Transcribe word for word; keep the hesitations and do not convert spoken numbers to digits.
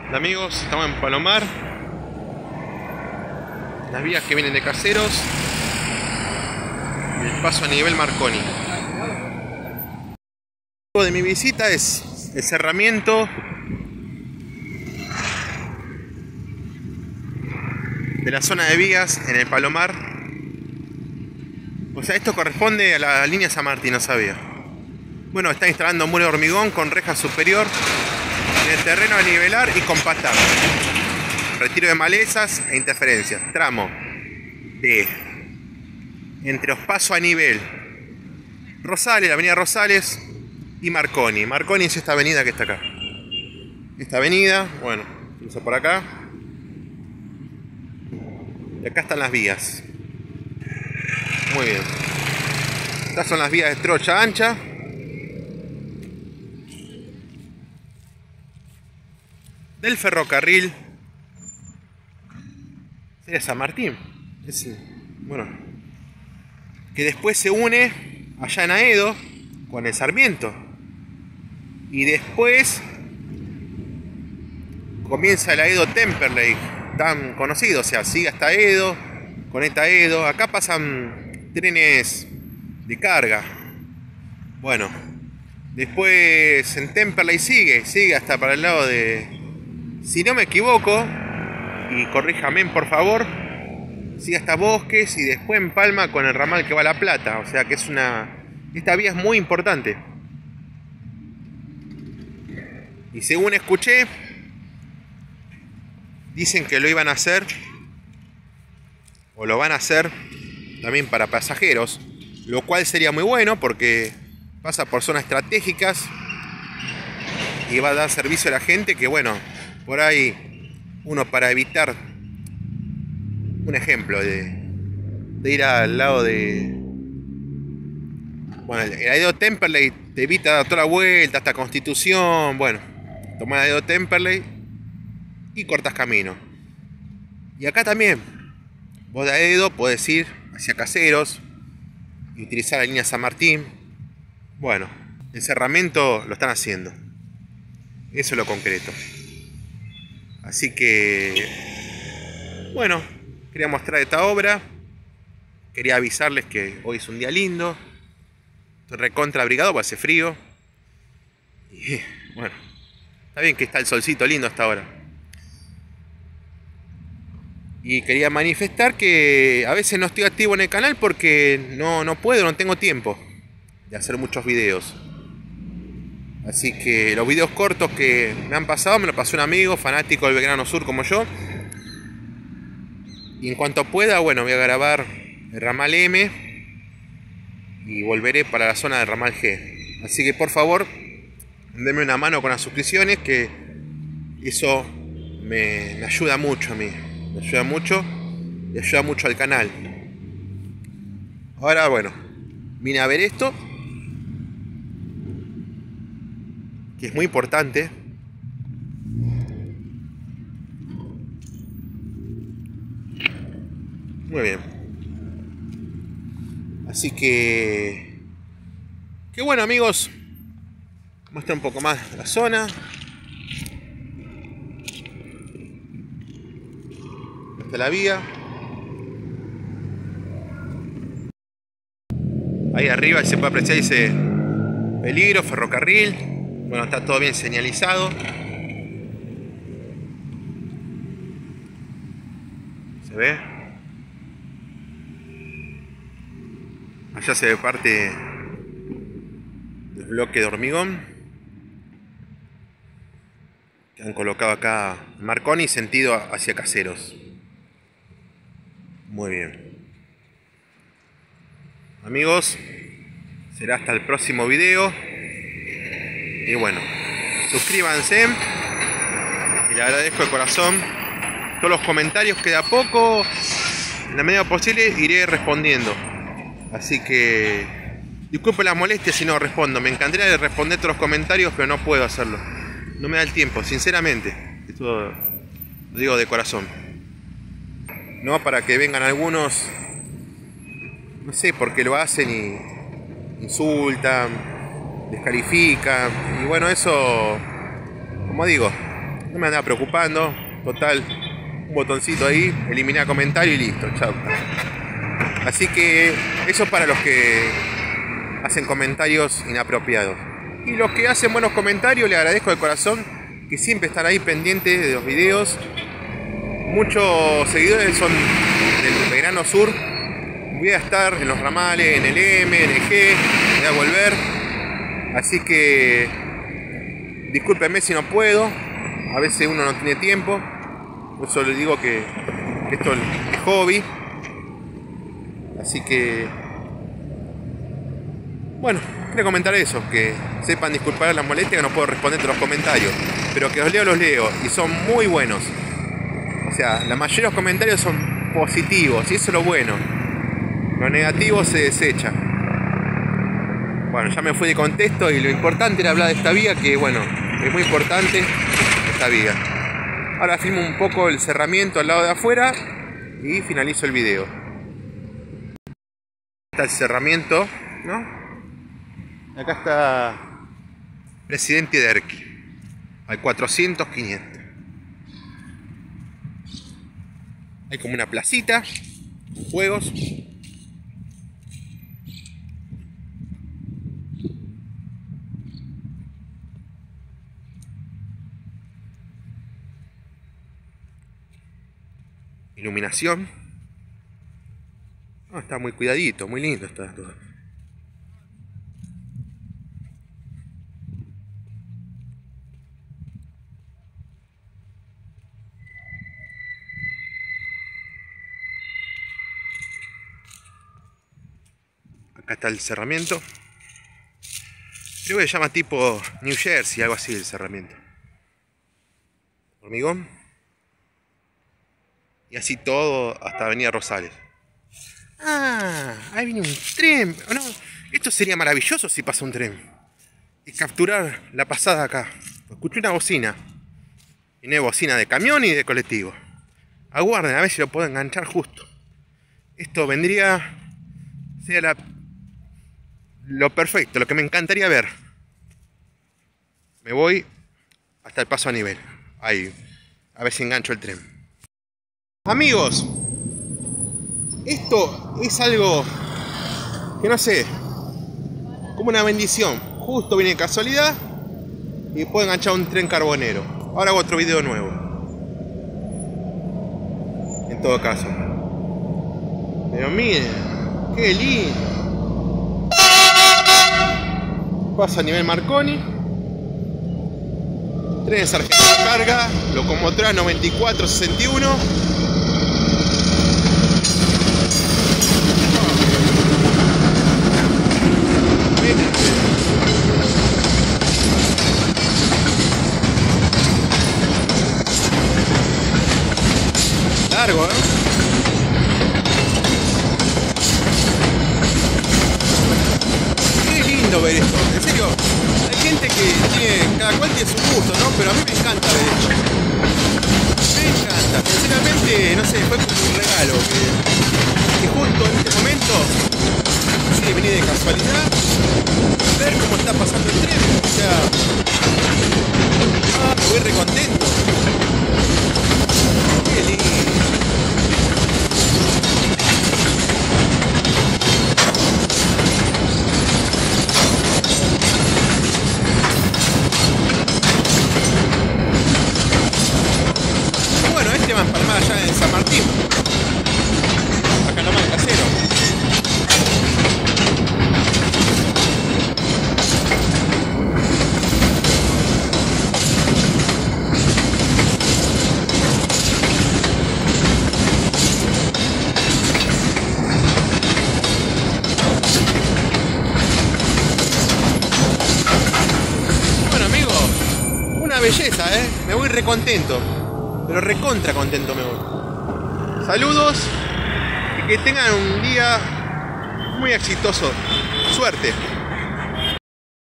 Hola amigos, estamos en Palomar. Las vías que vienen de Caseros y el paso a nivel Marconi. Lo de mi visita es el cerramiento de la zona de vías en el Palomar. O sea, esto corresponde a la línea San Martín, no sabía. Bueno, está instalando muro de hormigón con reja superior en el terreno a nivelar y compactar. Retiro de malezas e interferencias. Tramo de entre los pasos a nivel Rosales, la avenida Rosales y Marconi. Marconi es esta avenida que está acá. Esta avenida, bueno, cruza por acá. Y acá están las vías. Muy bien. Estas son las vías de trocha ancha. Del ferrocarril. Sería San Martín. Es, bueno. Que después se une allá en Aedo con el Sarmiento. Y después comienza el Aedo Temperley, tan conocido. O sea, sigue hasta Aedo, conecta Aedo. Acá pasan trenes de carga. Bueno, después en Temperley sigue, sigue hasta para el lado de... Si no me equivoco, y corríjame por favor, sigue hasta Bosques y después en Palma con el ramal que va a La Plata. O sea que es una... Esta vía es muy importante. Y según escuché, dicen que lo iban a hacer, o lo van a hacer también para pasajeros, lo cual sería muy bueno porque pasa por zonas estratégicas y va a dar servicio a la gente que, bueno, por ahí uno, para evitar, un ejemplo de, de ir al lado de, bueno, el Aedo Temperley te evita dar toda la vuelta hasta Constitución. Bueno, tomás el Aedo Temperley y cortas camino. Y acá también, vos de Aedo podés ir hacia Caseros y utilizar la línea San Martín. Bueno, el cerramiento lo están haciendo. Eso es lo concreto. Así que, bueno, quería mostrar esta obra. Quería avisarles que hoy es un día lindo. Estoy recontra abrigado porque hace frío. Y bueno, está bien que está el solcito lindo hasta ahora. Y quería manifestar que a veces no estoy activo en el canal porque no, no puedo, no tengo tiempo de hacer muchos videos. Así que los videos cortos que me han pasado me lo pasó un amigo fanático del Belgrano Sur como yo. Y en cuanto pueda, bueno, voy a grabar el ramal M y volveré para la zona del ramal G. Así que por favor, denme una mano con las suscripciones, que eso me, me ayuda mucho a mí. Me ayuda mucho y ayuda mucho al canal. Ahora, bueno, vine a ver esto, que es muy importante. Muy bien. Así que... Que bueno amigos, muestra un poco más la zona. Esta es la vía. Ahí arriba se puede apreciar, dice peligro, ferrocarril. Bueno, está todo bien señalizado. ¿Se ve? Allá se ve parte del bloque de hormigón que han colocado acá en Marconi, sentido hacia Caseros. Muy bien. Amigos, será hasta el próximo video. Y bueno, suscríbanse. Y le agradezco de corazón todos los comentarios que de a poco, en la medida posible, iré respondiendo. Así que disculpen las molestias si no respondo. Me encantaría responder todos los comentarios, pero no puedo hacerlo. No me da el tiempo, sinceramente. Esto lo digo de corazón. No para que vengan algunos, no sé por qué lo hacen y insultan, descalifican. Y bueno, eso, como digo, no me andaba preocupando. Total, un botoncito ahí, eliminar comentario y listo, chao. Así que eso para los que hacen comentarios inapropiados. Y los que hacen buenos comentarios, les agradezco de corazón que siempre están ahí pendientes de los videos. Muchos seguidores son del Belgrano Sur. Voy a estar en los ramales, en el M, en el G, voy a volver. Así que discúlpenme si no puedo. A veces uno no tiene tiempo. Por eso les digo que esto es hobby. Así que bueno, quería comentar eso, que sepan disculpar las molestias, que no puedo responder todos los comentarios, pero que los leo, los leo, y son muy buenos. O sea, la mayoría de los comentarios son positivos, y eso es lo bueno. Lo negativo se desecha. Bueno, ya me fui de contexto, y lo importante era hablar de esta vía, que bueno, es muy importante esta vía. Ahora filmo un poco el cerramiento al lado de afuera, y finalizo el video. Está el cerramiento, ¿no? Acá está Presidente Derqui, al cuatrocientos, quinientos. Hay como una placita, juegos. Iluminación. Oh, está muy cuidadito, muy lindo está todo. Acá está el cerramiento. Creo que se llama tipo New Jersey, algo así el cerramiento. Hormigón. Y así todo hasta Avenida Rosales. Ah, ahí viene un tren. Oh, no, esto sería maravilloso si pasa un tren. Y capturar la pasada acá. Escuché una bocina. Viene bocina de camión y de colectivo. Aguarden a ver si lo puedo enganchar justo. Esto vendría... Sería la... lo perfecto, lo que me encantaría ver. Me voy hasta el paso a nivel. Ahí. A ver si engancho el tren. Amigos, esto es algo que no sé, como una bendición. Justo viene de casualidad y puedo enganchar un tren carbonero. Ahora hago otro video nuevo. En todo caso. Pero miren, qué lindo. Pasa a nivel Marconi. Tren Sargento Carga, locomotora noventa y cuatro sesenta y uno. Largo, ¿eh? Qué lindo ver esto. En serio, hay gente que tiene, cada cual tiene su gusto, ¿no? Pero a mí me encanta ver esto. Me encanta. Sinceramente, no sé, fue como un regalo que, que justo en este momento, sí, vení de casualidad, ver cómo está pasando el tren. O sea, ah, me voy re contento. Qué lindo. Bueno, este va a empalmar allá en San Martín. Acá nomás el casero. Belleza, eh, me voy re contento, pero recontra contento me voy. Saludos y que tengan un día muy exitoso. Suerte.